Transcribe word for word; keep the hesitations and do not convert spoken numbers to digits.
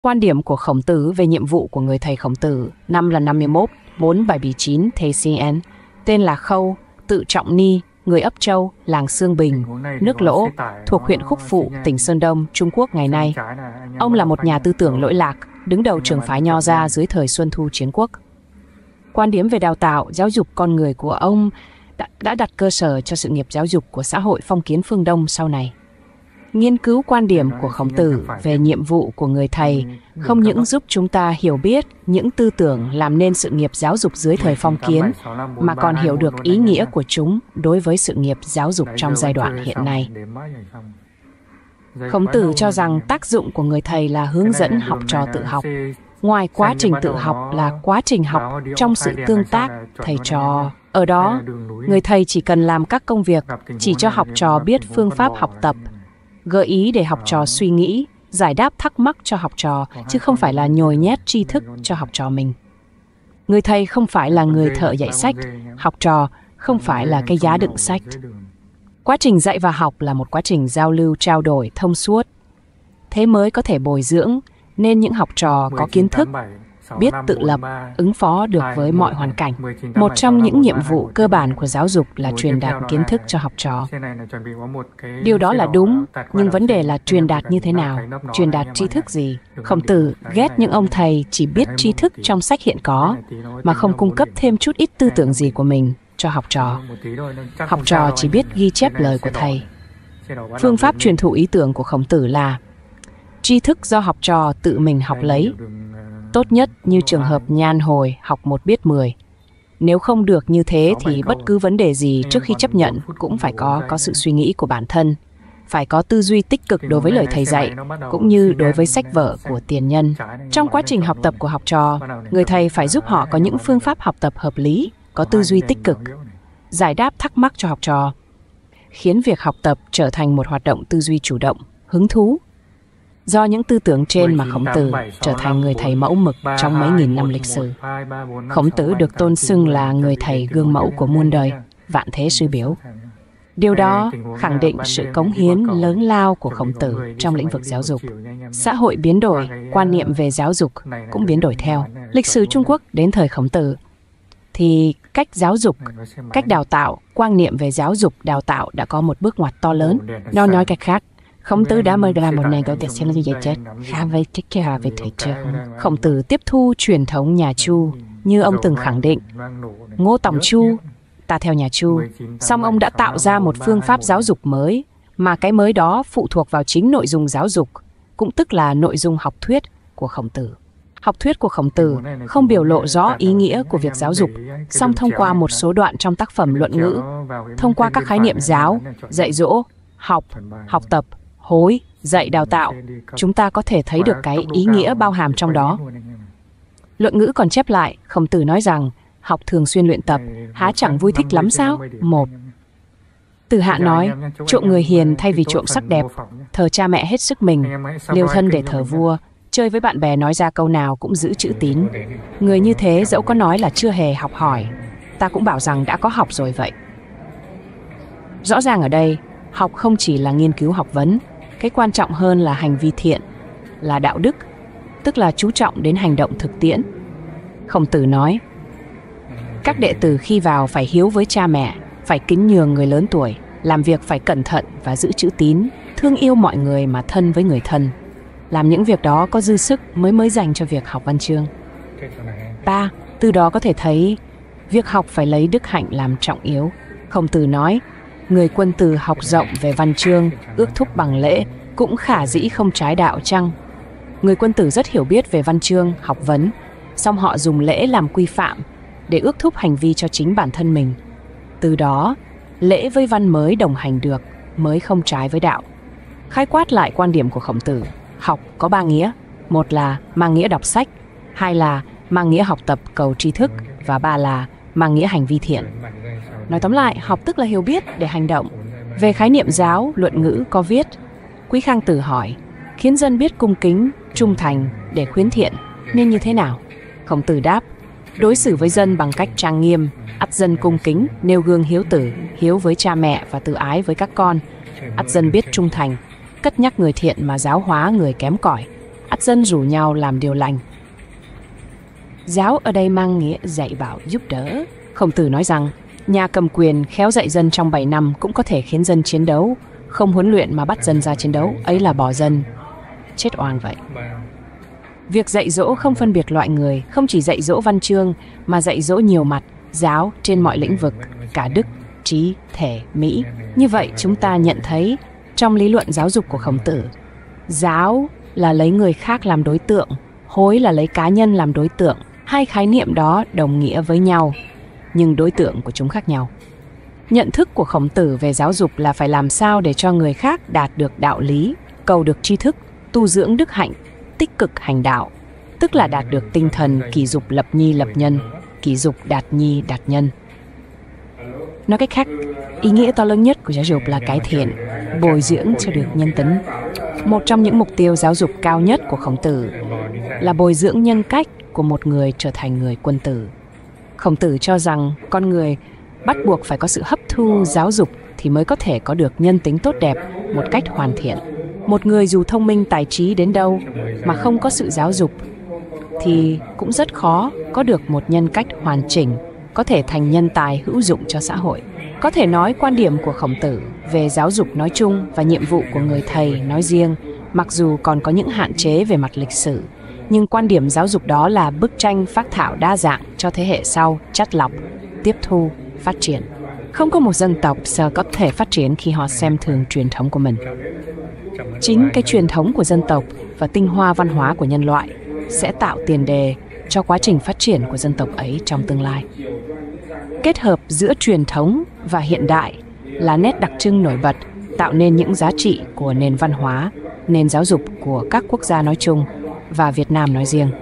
Quan điểm của Khổng Tử về nhiệm vụ của người thầy Khổng Tử, năm là năm mươi mốt, bốn bảy bảy chín Thầy xê en, tên là Khâu, tự Trọng Ni, người ấp Châu, làng Sương Bình, nước Lỗ, thuộc huyện Khúc Phụ, tỉnh Sơn Đông, Trung Quốc ngày nay. Ông là một nhà tư tưởng lỗi lạc, đứng đầu trường phái Nho gia dưới thời Xuân Thu Chiến Quốc. Quan điểm về đào tạo, giáo dục con người của ông đã, đã đặt cơ sở cho sự nghiệp giáo dục của xã hội phong kiến phương Đông sau này. Nghiên cứu quan điểm của Khổng Tử về nhiệm vụ của người thầy không những giúp chúng ta hiểu biết những tư tưởng làm nên sự nghiệp giáo dục dưới thời phong kiến, mà còn hiểu được ý nghĩa của chúng đối với sự nghiệp giáo dục trong giai đoạn hiện nay. Khổng Tử cho rằng tác dụng của người thầy là hướng dẫn học trò tự học. Ngoài quá trình tự học là quá trình học trong sự tương tác thầy trò. Ở đó, người thầy chỉ cần làm các công việc, chỉ cho học trò biết phương pháp học tập, gợi ý để học trò suy nghĩ, giải đáp thắc mắc cho học trò, chứ không phải là nhồi nhét tri thức cho học trò mình. Người thầy không phải là người thợ dạy sách, học trò không phải là cái giá đựng sách. Quá trình dạy và học là một quá trình giao lưu trao đổi thông suốt. Thế mới có thể bồi dưỡng nên những học trò có kiến thức, biết tự lập, ứng phó được với mọi hoàn cảnh. Một trong những nhiệm vụ cơ bản của giáo dục là truyền đạt kiến thức cho học trò. Điều đó là đúng, nhưng vấn đề là truyền đạt như thế nào, truyền đạt tri thức gì. Khổng Tử ghét những ông thầy chỉ biết tri thức trong sách hiện có, mà không cung cấp thêm chút ít tư tưởng gì của mình cho học trò. Học trò chỉ biết ghi chép lời của thầy. Phương pháp truyền thụ ý tưởng của Khổng Tử là tri thức do học trò tự mình học lấy. Tốt nhất như trường hợp Nhan Hồi học một biết mười. Nếu không được như thế thì bất cứ vấn đề gì trước khi chấp nhận cũng phải có có sự suy nghĩ của bản thân, phải có tư duy tích cực đối với lời thầy dạy, cũng như đối với sách vở của tiền nhân. Trong quá trình học tập của học trò, người thầy phải giúp họ có những phương pháp học tập hợp lý, có tư duy tích cực, giải đáp thắc mắc cho học trò, khiến việc học tập trở thành một hoạt động tư duy chủ động, hứng thú. Do những tư tưởng trên mà Khổng Tử trở thành người thầy mẫu mực trong mấy nghìn năm lịch sử. Khổng Tử được tôn xưng là người thầy gương mẫu của muôn đời, vạn thế sư biểu. Điều đó khẳng định sự cống hiến lớn lao của Khổng Tử trong lĩnh vực giáo dục. Xã hội biến đổi, quan niệm về giáo dục cũng biến đổi theo. Lịch sử Trung Quốc đến thời Khổng Tử thì cách giáo dục, cách đào tạo, quan niệm về giáo dục, đào tạo đã có một bước ngoặt to lớn. Nó nói cách khác, Khổng Tử đã mời làm một nền giáo dục như vậy chết, khá với thích kia về thể chất. Khổng Tử tiếp thu truyền thống nhà Chu, như ông từng khẳng định, Ngô Tòng Chu, ta theo nhà Chu. Song ông đã tạo ra một phương pháp giáo dục mới, mà cái mới đó phụ thuộc vào chính nội dung giáo dục, cũng tức là nội dung học thuyết của Khổng Tử. Học thuyết của Khổng Tử không biểu lộ rõ ý nghĩa của việc giáo dục, song thông qua một số đoạn trong tác phẩm luận ngữ, thông qua các khái niệm giáo, dạy dỗ, học, học tập, hối, dạy đào tạo, chúng ta có thể thấy được cái ý nghĩa bao hàm trong đó. Luận ngữ còn chép lại, Khổng Tử nói rằng, học thường xuyên luyện tập, há chẳng vui thích lắm sao? Một. Từ Hạ nói, chuộng người hiền thay vì chuộng sắc đẹp, thờ cha mẹ hết sức mình, liều thân để thờ vua, chơi với bạn bè nói ra câu nào cũng giữ chữ tín. Người như thế dẫu có nói là chưa hề học hỏi, ta cũng bảo rằng đã có học rồi vậy. Rõ ràng ở đây, học không chỉ là nghiên cứu học vấn, cái quan trọng hơn là hành vi thiện, là đạo đức, tức là chú trọng đến hành động thực tiễn. Khổng Tử nói, các đệ tử khi vào phải hiếu với cha mẹ, phải kính nhường người lớn tuổi, làm việc phải cẩn thận và giữ chữ tín, thương yêu mọi người mà thân với người thân. Làm những việc đó có dư sức mới mới dành cho việc học văn chương. Ba, từ đó có thể thấy, việc học phải lấy đức hạnh làm trọng yếu. Khổng Tử nói, người quân tử học rộng về văn chương, ước thúc bằng lễ, cũng khả dĩ không trái đạo chăng? Người quân tử rất hiểu biết về văn chương, học vấn, song họ dùng lễ làm quy phạm để ước thúc hành vi cho chính bản thân mình. Từ đó, lễ với văn mới đồng hành được, mới không trái với đạo. Khái quát lại quan điểm của Khổng Tử, học có ba nghĩa. Một là mang nghĩa đọc sách, hai là mang nghĩa học tập cầu tri thức, và ba là mang nghĩa hành vi thiện. Nói tóm lại, học tức là hiểu biết để hành động. Về khái niệm giáo, luận ngữ có viết, Quý Khang Tử hỏi, khiến dân biết cung kính, trung thành để khuyến thiện, nên như thế nào? Khổng Tử đáp, đối xử với dân bằng cách trang nghiêm, ắt dân cung kính, nêu gương hiếu tử, hiếu với cha mẹ và tự ái với các con. Ắt dân biết trung thành, cất nhắc người thiện mà giáo hóa người kém cỏi. Ắt bắt dân rủ nhau làm điều lành. Giáo ở đây mang nghĩa dạy bảo giúp đỡ. Khổng Tử nói rằng nhà cầm quyền khéo dạy dân trong bảy năm cũng có thể khiến dân chiến đấu, không huấn luyện mà bắt dân ra chiến đấu, ấy là bỏ dân. Chết oang vậy. Việc dạy dỗ không phân biệt loại người, không chỉ dạy dỗ văn chương mà dạy dỗ nhiều mặt, giáo trên mọi lĩnh vực, cả đức, trí, thể, mỹ. Như vậy chúng ta nhận thấy trong lý luận giáo dục của Khổng Tử, giáo là lấy người khác làm đối tượng, hối là lấy cá nhân làm đối tượng. Hai khái niệm đó đồng nghĩa với nhau, nhưng đối tượng của chúng khác nhau. Nhận thức của Khổng Tử về giáo dục là phải làm sao để cho người khác đạt được đạo lý, cầu được tri thức, tu dưỡng đức hạnh, tích cực hành đạo, tức là đạt được tinh thần kỷ dục lập nhi lập nhân, kỷ dục đạt nhi đạt nhân. Nói cách khác, ý nghĩa to lớn nhất của giáo dục là cải thiện, bồi dưỡng cho được nhân tính. Một trong những mục tiêu giáo dục cao nhất của Khổng Tử là bồi dưỡng nhân cách của một người trở thành người quân tử. Khổng Tử cho rằng con người bắt buộc phải có sự hấp thu giáo dục thì mới có thể có được nhân tính tốt đẹp một cách hoàn thiện. Một người dù thông minh tài trí đến đâu mà không có sự giáo dục thì cũng rất khó có được một nhân cách hoàn chỉnh, có thể thành nhân tài hữu dụng cho xã hội. Có thể nói quan điểm của Khổng Tử về giáo dục nói chung và nhiệm vụ của người thầy nói riêng, mặc dù còn có những hạn chế về mặt lịch sử, nhưng quan điểm giáo dục đó là bức tranh phác thảo đa dạng cho thế hệ sau chắt lọc, tiếp thu, phát triển. Không có một dân tộc sao có thể phát triển khi họ xem thường truyền thống của mình. Chính cái truyền thống của dân tộc và tinh hoa văn hóa của nhân loại sẽ tạo tiền đề cho quá trình phát triển của dân tộc ấy trong tương lai. Kết hợp giữa truyền thống và hiện đại là nét đặc trưng nổi bật tạo nên những giá trị của nền văn hóa, nền giáo dục của các quốc gia nói chung và Việt Nam nói riêng.